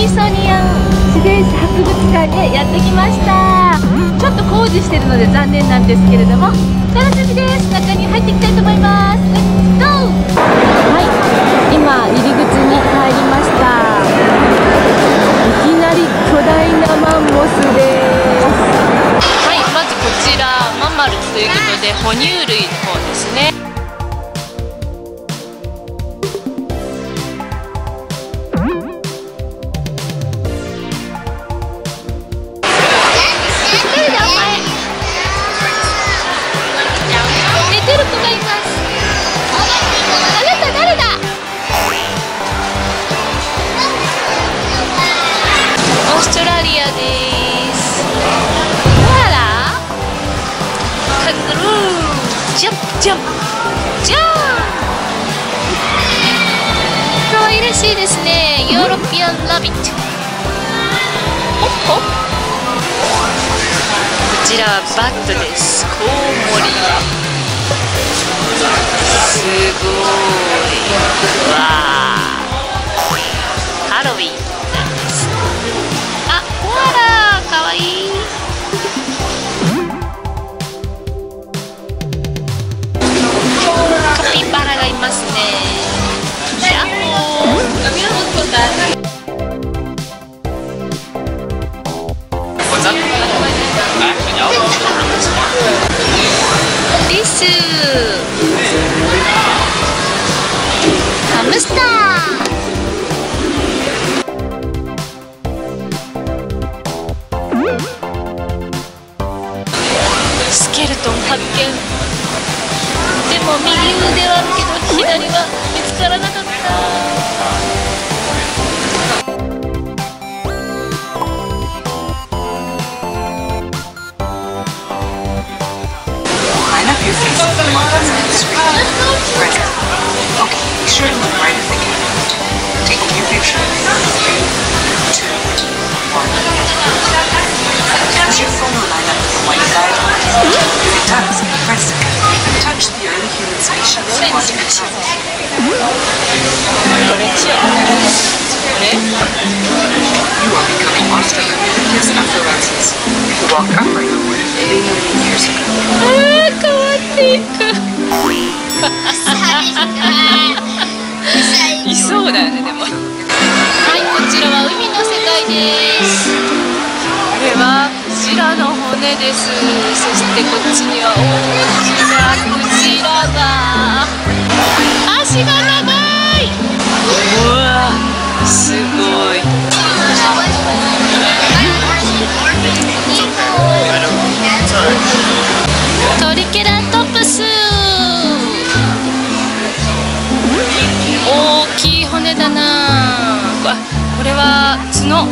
ミソニアン自然史博物館へやってきました。ちょっと工事してるので残念なんですけれども、楽しみです。中に入っていきたいと思います。レッツゴー。はい、今入り口に入りました。いきなり巨大なマンモスです。はい、まずこちらマンマルということで哺乳類の方ですね。ジャンプジャンプジャンプ、可愛らしいですね。ヨーロピアンラビット。ほっほ。こちらはバットです。コウモリ。すごい。わあ、ハロウィンなんです。あ、コアラかわいい。カピバラがいますね。ヤッホー。リス。ハムスター。スケルトン発見。でも右腕はあるけど左は見つからなかった。変わっていく。いそうだよね、でも。はい、こちらは海の世界です。これはクジラの骨です。そしてこっちには大きなクジラが。足が長い。うわ、すごい。トリケラトプス。大きい骨だな。これは角。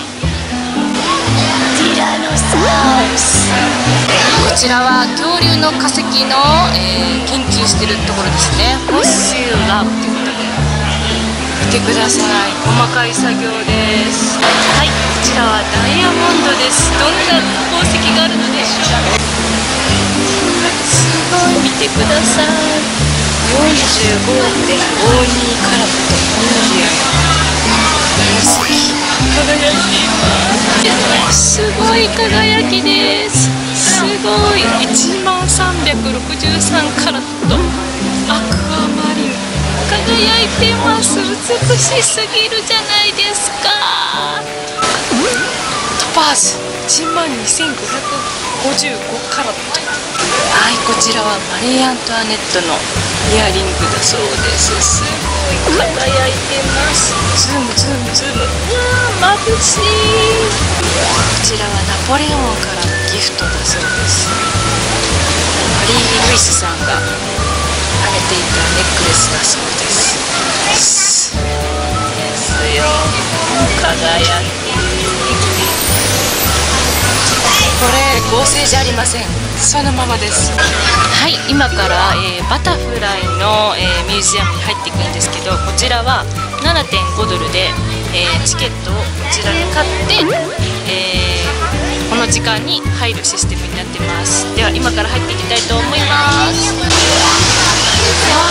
ティラノサウルス。こちらは恐竜の化石の、研究してるところですね。フォッシルラブっていうことで見てください。細かい作業です。はい、こちらはダイヤモンドです。どんな宝石があるのでしょう。すごい、見てください。45.52カラット。輝いています。すごい輝きです。すごい。1363カラット。アクアマリン。輝いてます。美しすぎるじゃないですか。トパーズ。12555カラット。はい、こちらはマリー・アントワネットのイヤリングだそうです。すごい輝いてます。ズームズームズーム。うわー、眩しい。こちらはナポレオンからのギフトだそうです。マリー・ルイスさんがあげていたネックレスだそうです。すごいですよ。輝き。これ合成じゃありません。そのままです。はい、今から、バタフライの、ミュージアムに入っていくんですけど、こちらは 7.5 ドルで、チケットをこちらで買って、この時間に入るシステムになってます。では今から入っていきたいと思います。わ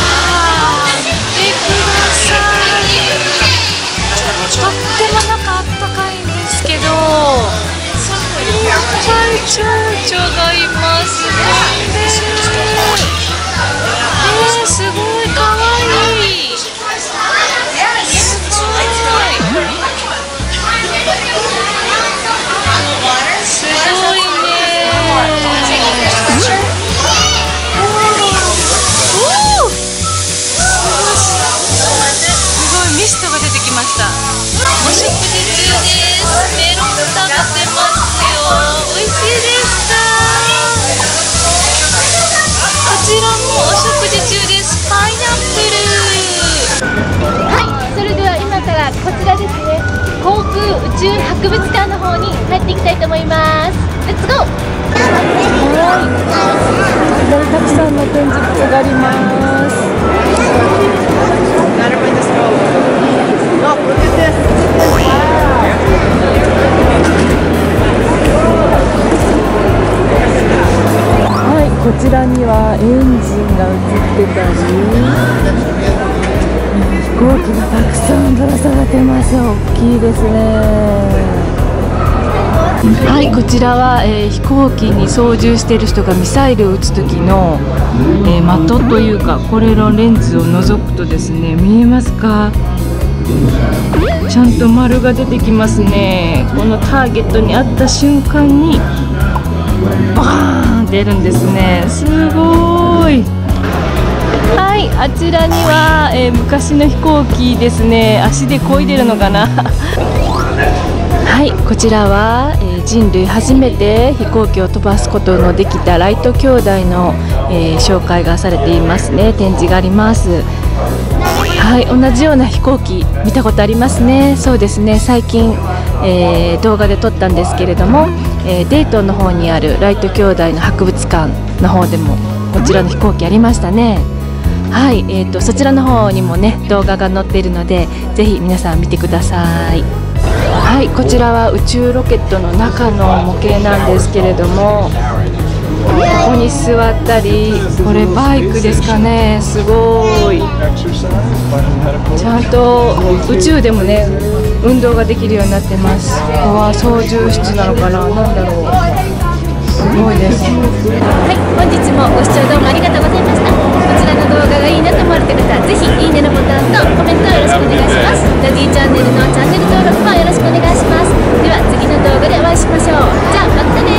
ー、見てください。とっても中ちらもお食事中です。パイナップル。 はい、それでは今からこちらですね、航空宇宙博物館の方に入っていきたいと思います。レッツゴー。はい、たくさんの展示物があります。はい、こちらにはエンジンが映ってたり、飛行機がたくさんぶら下がってます。大きいですね。はい、こちらは、飛行機に操縦している人がミサイルを撃つ時の、的というか、これのレンズを覗くとですね、見えますか？ちゃんと丸が出てきますね。このターゲットに合った瞬間にバーン出るんですね。すごい。はい、あちらには、昔の飛行機ですね。足で漕いでるのかなはい、こちらは、人類初めて飛行機を飛ばすことのできたライト兄弟の、紹介がされていますね。展示があります。はい、同じような飛行機見たことありますね。そうですね、最近、動画で撮ったんですけれども、デイトンの方にあるライト兄弟の博物館の方でもこちらの飛行機ありましたね。はい、そちらの方にもね動画が載っているので、ぜひ皆さん見てください。はい、こちらは宇宙ロケットの中の模型なんですけれども、ここに座ったり、これバイクですかね。すごい。ちゃんと宇宙でもね運動ができるようになってます。ここは操縦室なのかな、なんだろう。すごいです。はい、本日もご視聴どうもありがとうございました。こちらの動画がいいなと思われた方、ぜひいいねのボタンとコメントをよろしくお願いします。ダディチャンネルのチャンネル登録もよろしくお願いします。では次の動画でお会いしましょう。じゃあまたね。